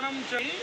చెయ్యి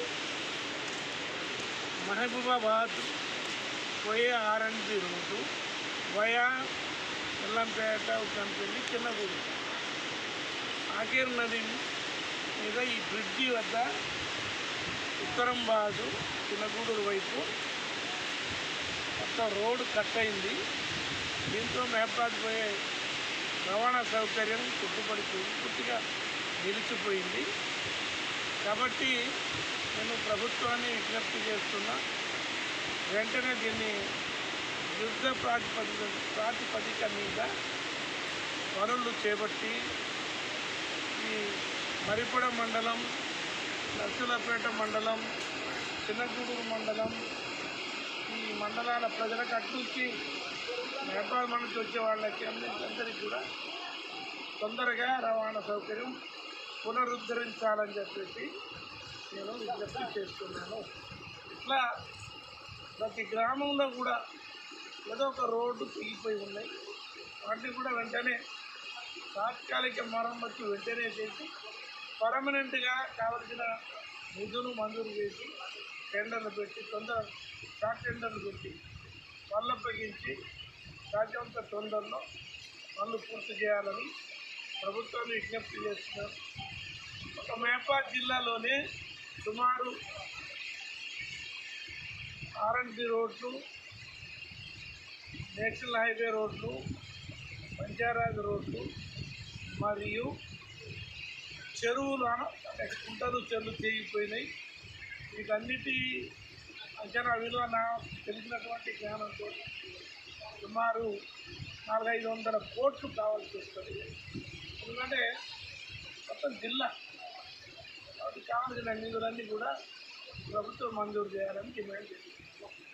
మహబూబాబాద్ పోయే RNB road via Ellampeta Uddampalli Chinnagudu Akeru నది మీద ఈ బ్రిడ్జి వద్ద ఉత్తరం బాదు చిన్నగూడూరు వైపు మొత్తం రోడ్డు కట్ అయింది. దీంతో మహబాద్ పోయే రవాణా సౌకర్యం చుట్టుపడిపోయింది, పూర్తిగా నిలిచిపోయింది. కాబట్టి నేను ప్రభుత్వాన్ని విజ్ఞప్తి చేస్తున్నా, వెంటనే దీన్ని యుద్ధ ప్రాతిపదిక మీద పనులు చేపట్టి ఈ మరిపడ మండలం, నర్సులపేట మండలం, చిన్నగూడూరు మండలం, ఈ మండలాల ప్రజలకు అట్నుంచి నేపాల్ నుంచి వచ్చే వాళ్ళకి అందరికీ కూడా తొందరగా రవాణా సౌకర్యం పునరుద్ధరించాలని చెప్పేసి నేను విజ్ఞప్తి చేస్తున్నాను. ఇట్లా ప్రతి గ్రామంలో కూడా ఏదో ఒక రోడ్డు తెగిపోయి ఉన్నాయి. వాటిని కూడా వెంటనే తాత్కాలిక మరమ్మతు వెంటనే చేసి పర్మనెంట్గా కావలసిన నిధులు మంజూరు చేసి టెండర్లు పెట్టి షార్ట్ టెండర్లు పెట్టి పనులు అప్పగించి సాధ్యమంత తొందరలో పనులు పూర్తి చేయాలని ప్రభుత్వాన్ని విజ్ఞప్తి చేస్తున్నారు. ఒక మహబాద్ జిల్లాలోనే సుమారు ఆర్ఎన్బి రోడ్లు, నేషనల్ హైవే రోడ్లు, పంచారాజ్ రోడ్లు మరియు చెరువులు అంటే కుంటలు చెరువులు తెగిపోయినాయి. వీటన్నిటి అంచనా విలువ తెలిసినటువంటి జ్ఞానంతో సుమారు 400-500 కోట్లు కావాల్సి వస్తుంది. ఎందుకంటే మొత్తం జిల్లా వాటికి కావాల్సిన నిధులన్నీ కూడా ప్రభుత్వం మంజూరు చేయాలని డిమాండ్ చేస్తుంది.